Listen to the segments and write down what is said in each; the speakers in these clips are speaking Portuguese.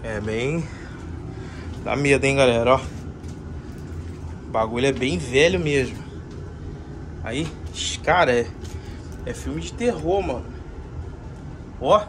É bem... dá medo, hein, galera, ó. O bagulho é bem velho mesmo. Aí, cara, é filme de terror, mano. Ó.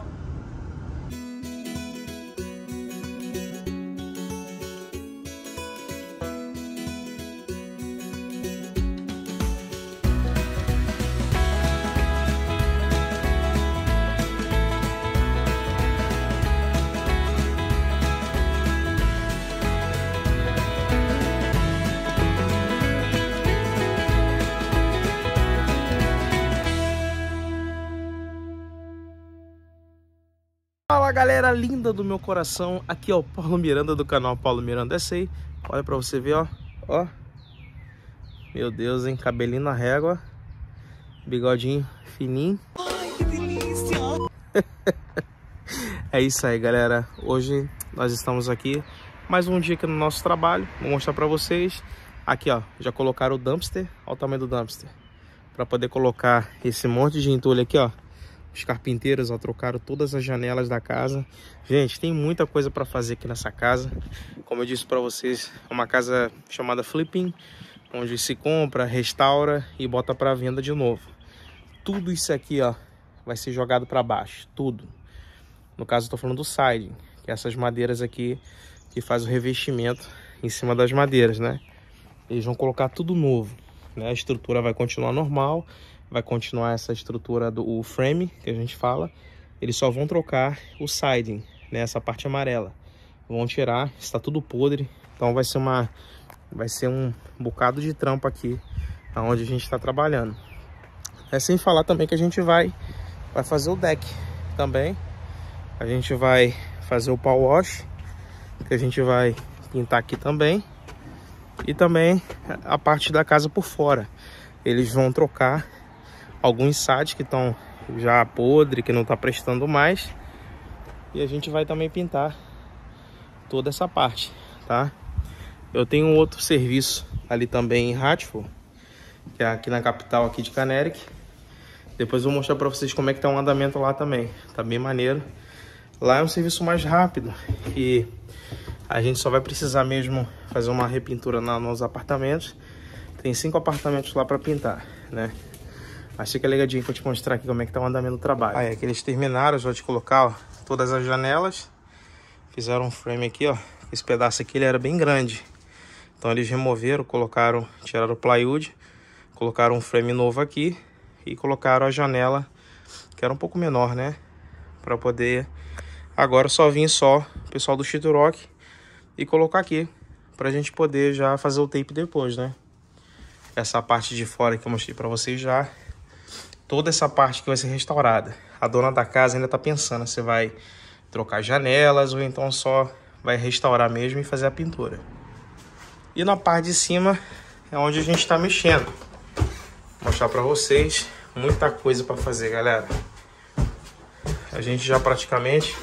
Fala, galera linda do meu coração, aqui é o Paulo Miranda do canal Paulo Miranda S.A. Olha pra você ver, ó, ó. Meu Deus, hein, cabelinho na régua, bigodinho fininho. Ai, que delícia! É isso aí, galera. Hoje nós estamos aqui, mais um dia aqui no nosso trabalho. Vou mostrar pra vocês. Aqui, ó, já colocaram o dumpster, olha o tamanho do dumpster. Pra poder colocar esse monte de entulho aqui, ó. Os carpinteiros, ó, trocaram todas as janelas da casa. Gente, tem muita coisa para fazer aqui nessa casa. Como eu disse para vocês, é uma casa chamada Flipping, onde se compra, restaura e bota para venda de novo. Tudo isso aqui, ó, vai ser jogado para baixo, tudo. No caso, eu tô falando do siding, que é essas madeiras aqui que faz o revestimento em cima das madeiras, né? Eles vão colocar tudo novo, né? A estrutura vai continuar normal. Vai continuar essa estrutura do frame que a gente fala. Eles só vão trocar o siding, né? Essa parte amarela. Vão tirar, está tudo podre. Então vai ser um bocado de trampo aqui aonde a gente está trabalhando. É sem falar também que a gente vai fazer o deck também. A gente vai fazer o power wash, que a gente vai pintar aqui também. E também a parte da casa por fora. Eles vão trocar alguns sites que estão já podre, que não está prestando mais. E a gente vai também pintar toda essa parte, tá? Eu tenho um outro serviço ali também em Hartford, que é aqui na capital aqui de Canerick. Depois eu vou mostrar para vocês como é que tá o andamento lá também. Tá bem maneiro. Lá é um serviço mais rápido e a gente só vai precisar mesmo fazer uma repintura nos apartamentos. Tem 5 apartamentos lá para pintar, né? Achei que é legalzinho pra te mostrar aqui como é que tá o andamento do trabalho. Aí, aqui eles terminaram já de colocar, ó, todas as janelas. Fizeram um frame aqui, ó. Esse pedaço aqui ele era bem grande. Então eles removeram, colocaram, tiraram o plywood, colocaram um frame novo aqui e colocaram a janela, que era um pouco menor, né? Pra poder agora só vir só o pessoal do sheetrock e colocar aqui, pra gente poder já fazer o tape depois, né? Essa parte de fora que eu mostrei pra vocês já. Toda essa parte que vai ser restaurada. A dona da casa ainda tá pensando se vai trocar janelas ou então só vai restaurar mesmo e fazer a pintura. E na parte de cima é onde a gente tá mexendo. Vou mostrar pra vocês. Muita coisa pra fazer, galera. A gente já praticamente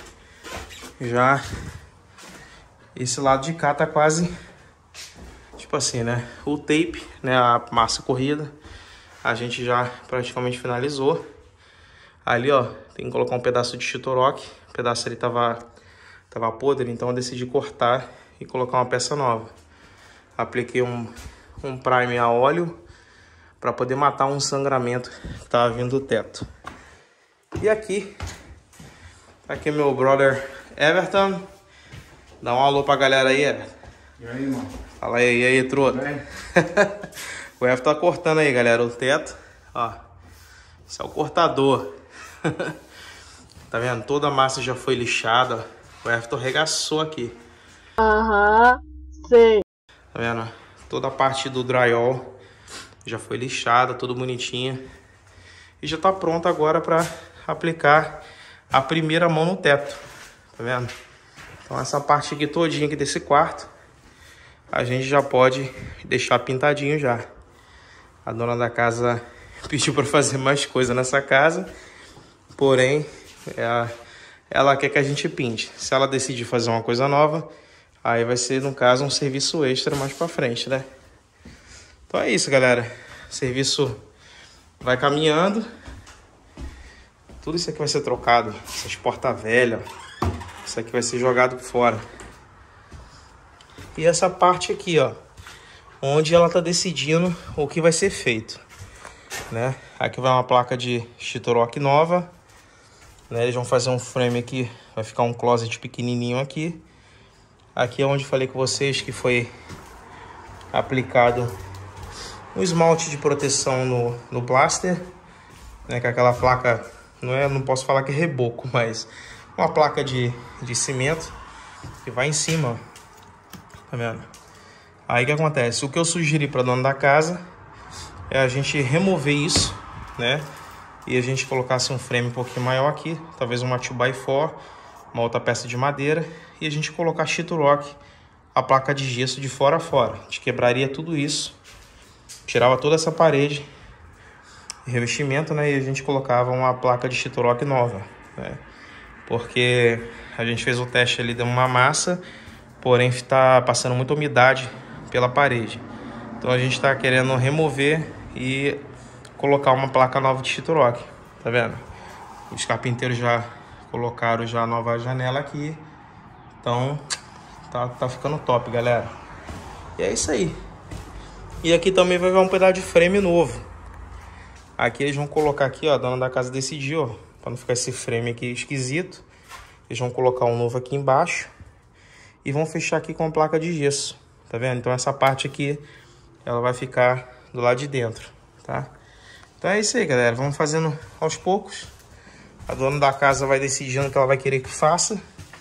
esse lado de cá tá quase tipo assim, né? O tape, né? A massa corrida. A gente já praticamente finalizou. Ali, ó, tem que colocar um pedaço de sheetrock. O pedaço ali tava podre, então eu decidi cortar e colocar uma peça nova. Apliquei um primer a óleo para poder matar um sangramento que tava vindo do teto. E aqui é meu brother Everton. Dá um alô pra galera aí, Everton. E aí, mano? Fala aí, e aí, truta? O Everton tá cortando aí, galera, o teto. Ó, esse é o cortador. Tá vendo? Toda a massa já foi lixada. O Everton regaçou aqui. Aham, sei. Tá vendo? Toda a parte do drywall já foi lixada, tudo bonitinho. E já tá pronto agora para aplicar a primeira mão no teto. Tá vendo? Então essa parte aqui todinha aqui desse quarto, a gente já pode deixar pintadinho já. A dona da casa pediu para fazer mais coisa nessa casa, porém ela quer que a gente pinte. Se ela decidir fazer uma coisa nova, aí vai ser, no caso, um serviço extra mais para frente, né? Então é isso, galera. O serviço vai caminhando. Tudo isso aqui vai ser trocado. Essas portas velhas, Isso aqui vai ser jogado fora. E essa parte aqui, ó, onde ela tá decidindo o que vai ser feito, né? Aqui vai uma placa de Chitoroc nova, né? Eles vão fazer um frame aqui, vai ficar um closet pequenininho aqui. Aqui é onde falei com vocês que foi aplicado um esmalte de proteção no plaster, né? Que aquela placa, não posso falar que é reboco, mas uma placa de cimento que vai em cima, ó. Tá vendo? Aí o que acontece? O que eu sugeri para dona da casa é a gente remover isso, né? E a gente colocasse um frame um pouquinho maior aqui, talvez uma 2x4, uma outra peça de madeira, e a gente colocar Chitoroc, a placa de gesso de fora a fora. A gente quebraria tudo isso, tirava toda essa parede, revestimento, né? E a gente colocava uma placa de Chitoroc nova, né? Porque a gente fez o teste ali de uma massa, porém está passando muita umidade pela parede. Então a gente está querendo remover e colocar uma placa nova de Chitoroc, tá vendo? Os carpinteiros já colocaram já a nova janela aqui. Então tá ficando top, galera. E é isso aí. E aqui também vai um pedaço de frame novo. Aqui eles vão colocar aqui, ó, a dona da casa decidiu, ó, para não ficar esse frame aqui esquisito. Eles vão colocar um novo aqui embaixo e vão fechar aqui com a placa de gesso, tá vendo? Então essa parte aqui, ela vai ficar do lado de dentro, tá? Então é isso aí, galera. Vamos fazendo aos poucos. A dona da casa vai decidindo o que ela vai querer que faça,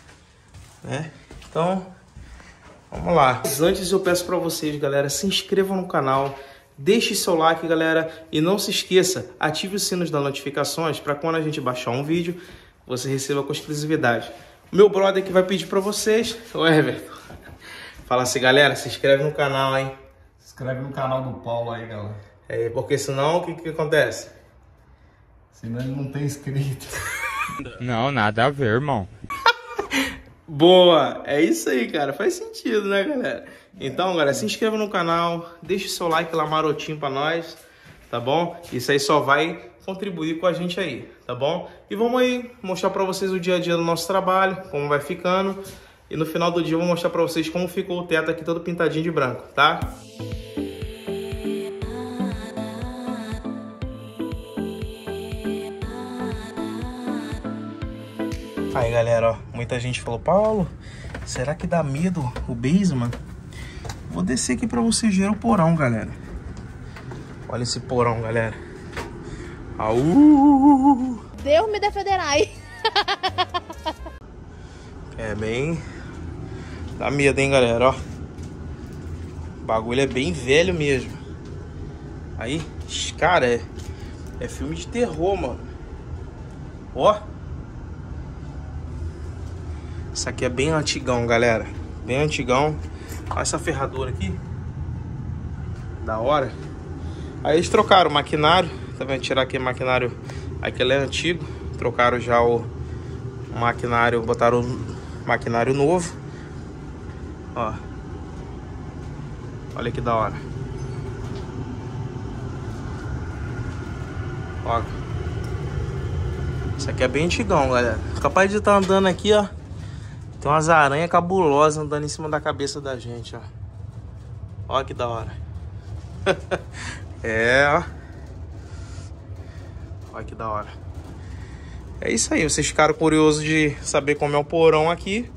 né? Então, vamos lá. Mas antes eu peço para vocês, galera, se inscrevam no canal, deixe seu like, galera, e não se esqueça, ative o sino das notificações para quando a gente baixar um vídeo, você receba com exclusividade. Meu brother que vai pedir para vocês, o Everton. Fala assim, galera, se inscreve no canal, hein? Se inscreve no canal do Paulo aí, galera. É, porque senão, o que acontece? Senão ele não tem inscrito. Não, nada a ver, irmão. Boa! É isso aí, cara. Faz sentido, né, galera? Então, galera, se inscreva no canal, deixe o seu like lá marotinho pra nós, tá bom? Isso aí só vai contribuir com a gente aí, tá bom? E vamos aí mostrar pra vocês o dia a dia do nosso trabalho, como vai ficando. E no final do dia eu vou mostrar pra vocês como ficou o teto aqui todo pintadinho de branco, tá? Aí, galera, ó, muita gente falou, Paulo, será que dá medo o basement? Vou descer aqui pra vocês verem o porão, galera. Olha esse porão, galera. Aú! Deus me defenderai. É bem... dá medo, hein, galera, ó. O bagulho é bem velho mesmo. Aí, cara, é filme de terror, mano. Ó. Isso aqui é bem antigão, galera. Bem antigão. Olha essa ferradura aqui. Da hora. Aí eles trocaram o maquinário. Tá vendo? Tirar aqui o maquinário. Aquele é antigo. Trocaram já o maquinário. Botaram o maquinário novo. Ó. Olha que da hora. Ó. Isso aqui é bem antigão, galera. Capaz de estar andando aqui, ó. Tem umas aranhas cabulosas andando em cima da cabeça da gente, ó. Olha que da hora. É, ó. Olha que da hora. É isso aí, vocês ficaram curiosos de saber como é o porão aqui.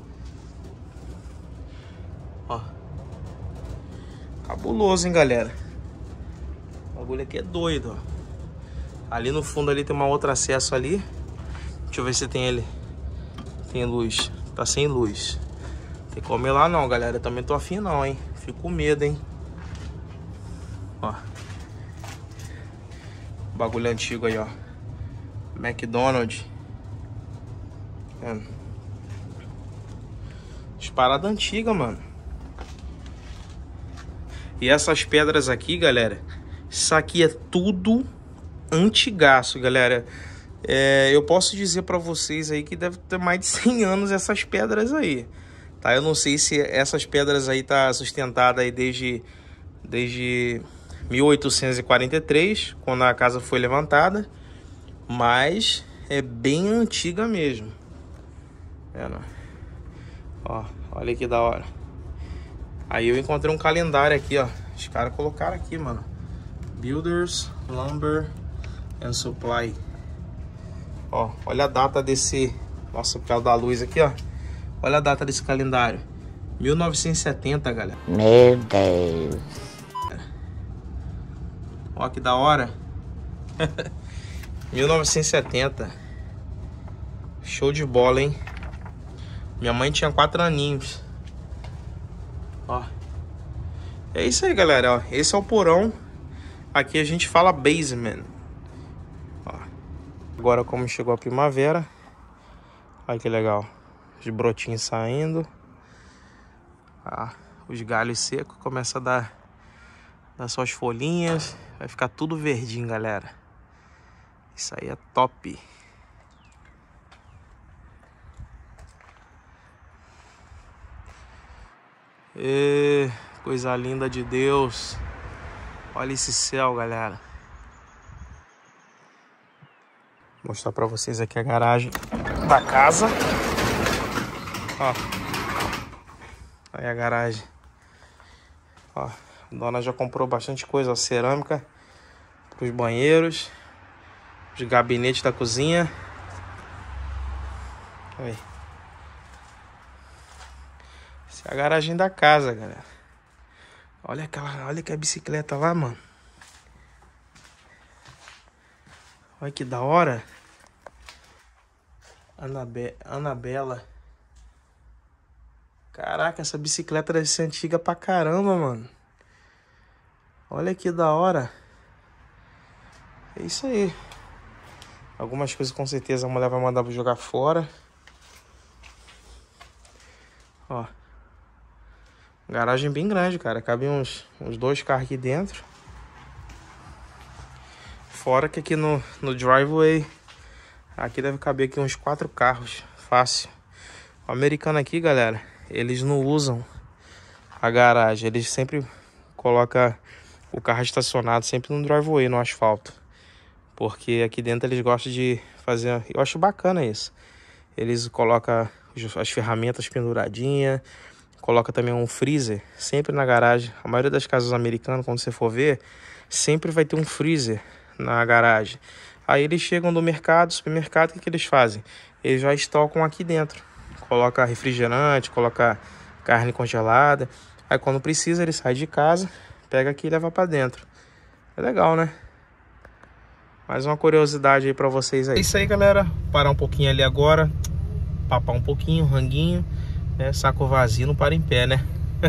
Ó. Cabuloso, hein, galera. O bagulho aqui é doido, ó. Ali no fundo ali tem uma outra acesso ali. Deixa eu ver se tem ele. Tem luz. Tá sem luz. Tem como ir lá não, galera. Eu também tô afim não, hein. Fico com medo, hein. Ó. Bagulho antigo aí, ó. McDonald's. É. Parada antiga, mano. E essas pedras aqui, galera. Isso aqui é tudo antigaço, galera. Eu posso dizer pra vocês aí que deve ter mais de 100 anos essas pedras aí, tá? Eu não sei se essas pedras aí tá sustentada aí desde 1843, quando a casa foi levantada, mas é bem antiga mesmo. Ó, olha que da hora. Aí eu encontrei um calendário aqui, ó. Os caras colocaram aqui, mano. Builders, Lumber and Supply. Ó, olha a data desse... Nossa, por causa da luz aqui, ó. Olha a data desse calendário. 1970, galera. Meu Deus. Ó, que da hora. 1970. Show de bola, hein? Minha mãe tinha 4 aninhos. Ó. É isso aí, galera. Ó, esse é o porão. Aqui a gente fala basement. Ó. Agora, como chegou a primavera. Olha que legal. Os brotinhos saindo. Ah, os galhos secos começam a dar suas folhinhas. Vai ficar tudo verdinho, galera. Isso aí é top. E coisa linda de Deus. Olha esse céu, galera. Vou mostrar pra vocês aqui a garagem da casa. Ó. Aí a garagem. Ó, a dona já comprou bastante coisa, ó, cerâmica para os banheiros, os gabinetes da cozinha. Aí. Essa é a garagem da casa, galera. Olha que a bicicleta lá, mano. Olha que da hora. Anabela. Caraca, essa bicicleta deve ser antiga pra caramba, mano. Olha que da hora. É isso aí. Algumas coisas com certeza a mulher vai mandar pra jogar fora. Ó. Garagem bem grande, cara. Cabe uns 2 carros aqui dentro. Fora que aqui no driveway, aqui deve caber aqui uns 4 carros. Fácil. O americano aqui, galera, eles não usam a garagem. Eles sempre colocam o carro estacionado sempre no driveway, no asfalto. Porque aqui dentro eles gostam de fazer... Eu acho bacana isso. Eles colocam as ferramentas penduradinhas. Coloca também um freezer sempre na garagem. A maioria das casas americanas, quando você for ver, sempre vai ter um freezer na garagem. Aí eles chegam do mercado, supermercado, o que eles fazem? Eles já estocam aqui dentro. Coloca refrigerante, coloca carne congelada. Aí quando precisa, ele sai de casa, pega aqui e leva pra dentro. É legal, né? Mais uma curiosidade aí pra vocês aí. É isso aí, galera. Parar um pouquinho ali agora. Papar um pouquinho, ranguinho. Saco vazio não para em pé, né?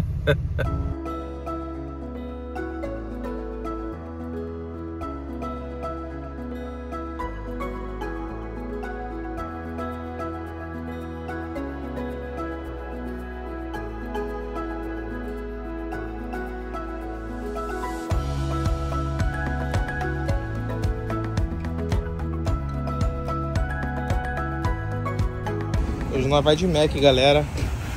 Hoje nós vai de Mac, galera.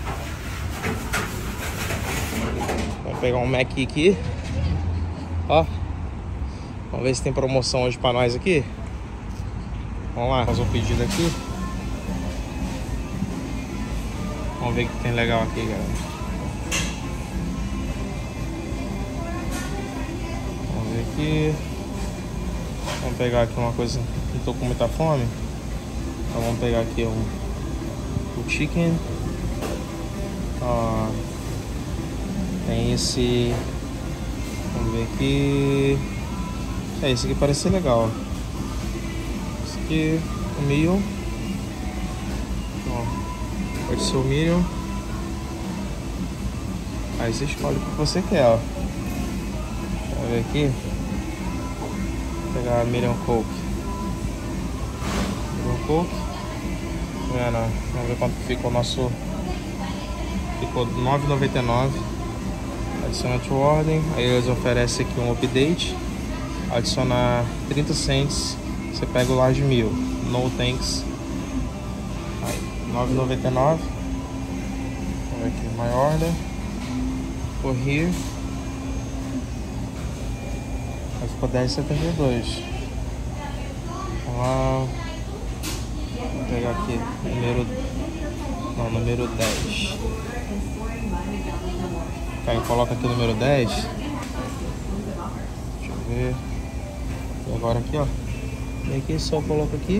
Vamos pegar um Mac aqui. Ó. Vamos ver se tem promoção hoje pra nós aqui. Vamos lá, fazer um pedido aqui. Vamos ver o que tem legal aqui, galera. Vamos ver aqui. Vamos pegar aqui uma coisa. Não tô com muita fome. Então vamos pegar aqui o chicken. Ó, tem esse. Vamos ver aqui. Esse aqui parece ser legal. Esse aqui, o milho. Ó, pode ser o milho. Aí você escolhe o que você quer, ó. Vamos ver aqui. Vou pegar a Million Coke. Million Coke. Vamos ver quanto ficou o nosso. Ficou R$9,99. Adiciona a ordem. Aí eles oferecem aqui um update. Adiciona 30 cents. Você pega o large meal. No thanks. Aí, R$9,99. Vamos ver aqui my order. For here. Aí ficou R$10,72. Vamos lá. Vou pegar aqui primeiro Não, número 10. Aí coloca aqui o número 10. Deixa eu ver. E agora aqui, ó. E aqui só coloca aqui.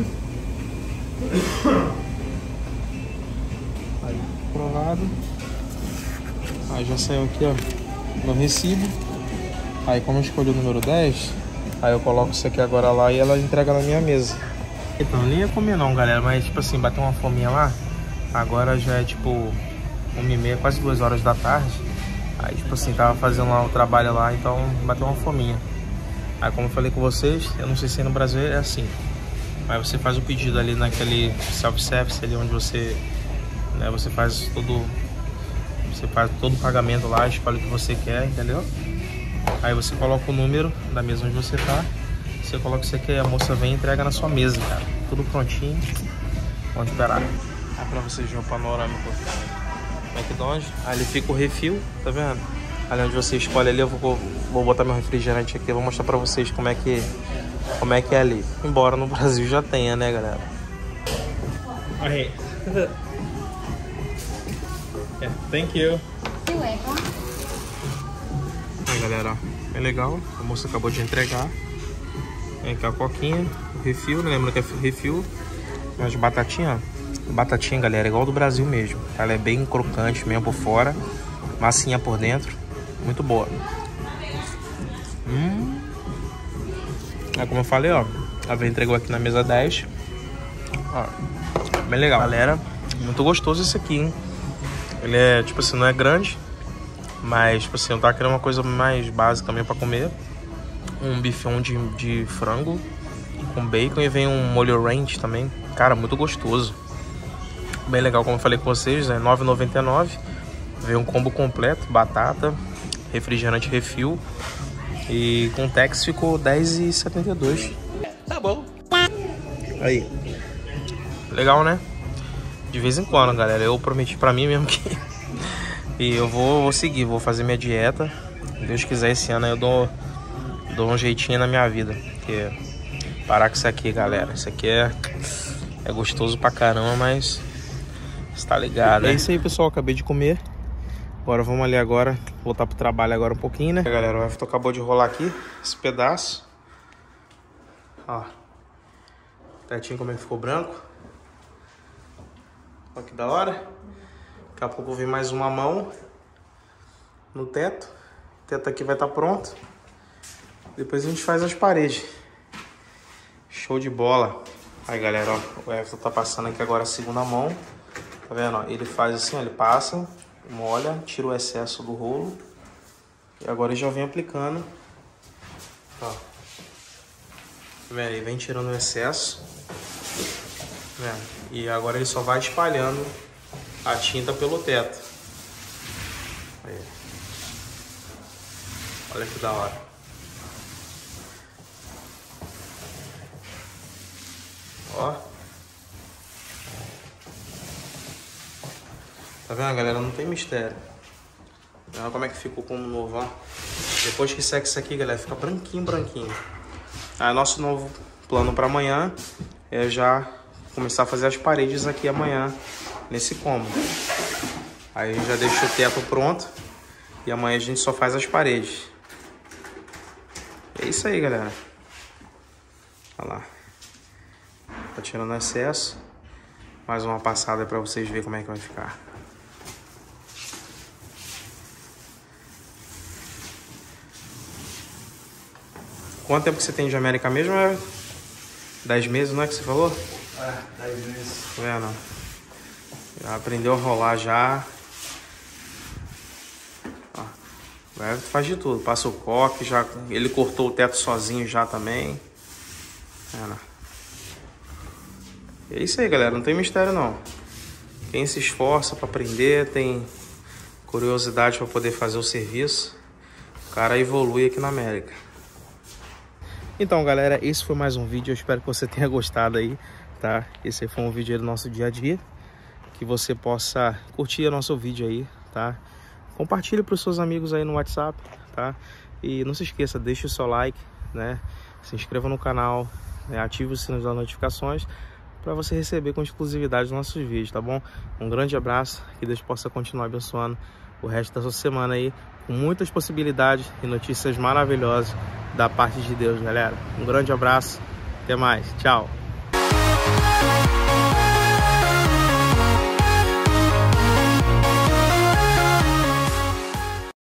Aí, aprovado. Aí já saiu aqui, ó, no recibo. Aí como eu escolhi o número 10, aí eu coloco isso aqui agora lá e ela entrega na minha mesa. Então, nem ia comer não, galera, mas tipo assim, bateu uma fominha lá. Agora já é tipo 1h30, quase 2 horas da tarde. Aí tipo assim, tava fazendo lá o trabalho lá, então bateu uma fominha. Aí como eu falei com vocês, eu não sei se no Brasil é assim. Aí você faz o pedido ali naquele self-service ali onde você, né, você faz todo o pagamento lá, escolhe o que você quer, entendeu? Aí você coloca o número da mesa onde você tá. Você coloca o que você quer, a moça vem e entrega na sua mesa, cara. Tudo prontinho. Vamos esperar. Aí pra vocês verem o panorâmico McDonald's. Aí ele fica o refil, tá vendo? Ali onde você escolhe ali, eu vou botar meu refrigerante aqui. Eu vou mostrar pra vocês como é que é ali. Embora no Brasil já tenha, né, galera? Aí. Yeah, thank you. Aí, galera, ó, é legal. A moça acabou de entregar. Vem aqui a coquinha, o refil, né? Lembra que é refil. Mas batatinha, ó. Batatinha, galera, é igual do Brasil mesmo. Ela é bem crocante mesmo por fora, massinha por dentro. Muito boa. É como eu falei, ó. A entregou aqui na mesa 10. Ó, bem legal. Galera, muito gostoso esse aqui, hein? Ele é, tipo assim, não é grande. Mas, tipo assim, eu tava querendo uma coisa mais básica também pra comer. Um bifão de frango com bacon e vem um molho ranch também. Cara, muito gostoso. Bem legal, como eu falei com vocês, é R$ 9,99. Vem um combo completo, batata, refrigerante refil. E com tax ficou R$ 10,72. Tá bom. Aí. Legal, né? De vez em quando, galera. Eu prometi pra mim mesmo que... E eu vou seguir, vou fazer minha dieta. Se Deus quiser, esse ano eu dou um jeitinho na minha vida. Porque parar com isso aqui, galera. Isso aqui é gostoso pra caramba, mas você tá ligado, né? É isso aí, pessoal. Acabei de comer. Agora vamos ali agora, voltar pro trabalho agora um pouquinho, né? Galera, o Everton acabou de rolar aqui esse pedaço. Ó. Tetinho como ele ficou branco. Olha que da hora. Daqui a pouco vem mais uma mão no teto. O teto aqui vai estar pronto. Depois a gente faz as paredes. Show de bola. Aí, galera, ó, o Everton tá passando aqui agora a segunda mão. Tá vendo? Ó, ele faz assim, ó, ele passa, molha, tira o excesso do rolo. E agora ele já vem aplicando. Ó. Tá vendo? Ele vem tirando o excesso. Tá vendo? E agora ele só vai espalhando a tinta pelo teto. Aí. Olha que da hora. Ó. Tá vendo, galera? Não tem mistério. Olha como é que ficou como novo, ó. Depois que seca isso aqui, galera, fica branquinho, branquinho. Aí nosso novo plano para amanhã é já começar a fazer as paredes aqui amanhã nesse cômodo. Aí já deixa o teto pronto e amanhã a gente só faz as paredes. É isso aí, galera. Olha lá. Tá tirando excesso. Mais uma passada para vocês verem como é que vai ficar. Quanto tempo que você tem de América mesmo? 10 meses, não é que você falou? É, 10 meses. Tá vendo? Já aprendeu a rolar já. Ó, o Everton faz de tudo. Passa o coque, já, ele cortou o teto sozinho já também. Tá vendo? É isso aí, galera. Não tem mistério, não. Quem se esforça para aprender, tem curiosidade para poder fazer o serviço, o cara evolui aqui na América. Então, galera, esse foi mais um vídeo. Eu espero que você tenha gostado aí, tá? Esse aí foi um vídeo do nosso dia a dia. Que você possa curtir o nosso vídeo aí, tá? Compartilhe para os seus amigos aí no WhatsApp, tá? E não se esqueça, deixe o seu like, né? Se inscreva no canal, né? Ative o sino das notificações para você receber com exclusividade os nossos vídeos, tá bom? Um grande abraço, que Deus possa continuar abençoando o resto da sua semana aí, com muitas possibilidades e notícias maravilhosas da parte de Deus, galera. Um grande abraço, até mais, tchau!